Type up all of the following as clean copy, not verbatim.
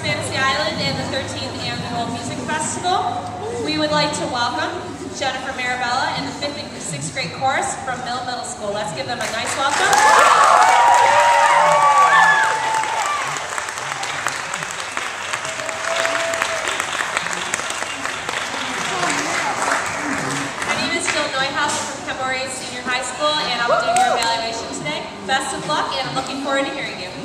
Fantasy Island and the 13th Annual Music Festival. We would like to welcome Jennifer Marabella and the 5th and 6th grade chorus from Mill Middle School. Let's give them a nice welcome. From Camcorder Senior High School, and I'll be doing your evaluation today. Best of luck, and I'm looking forward to hearing you.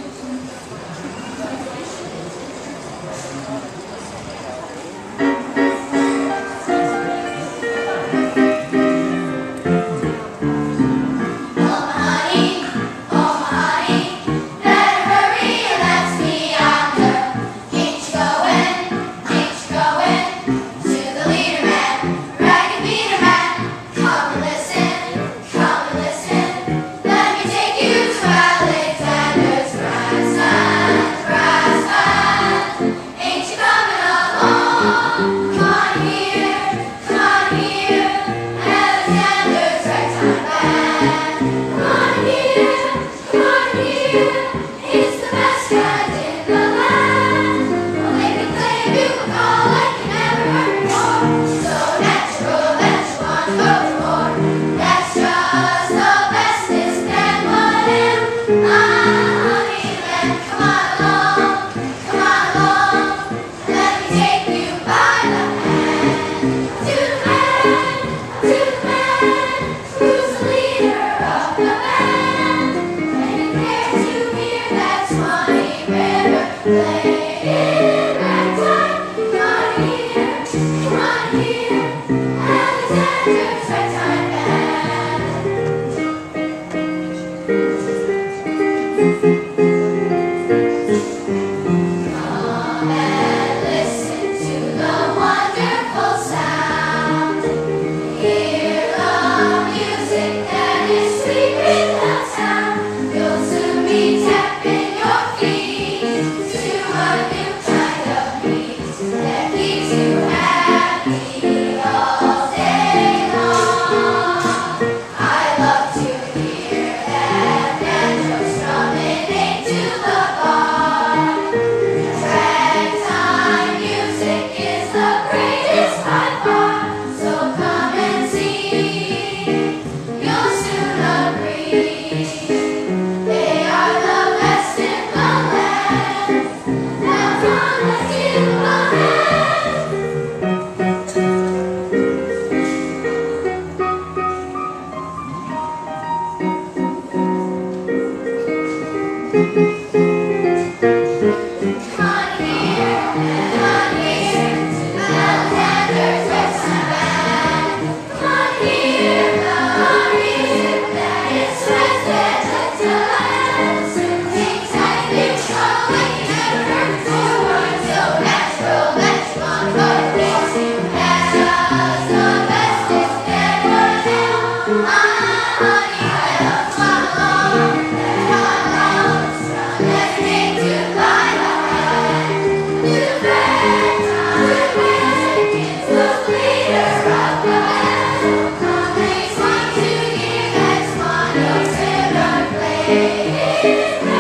Hey!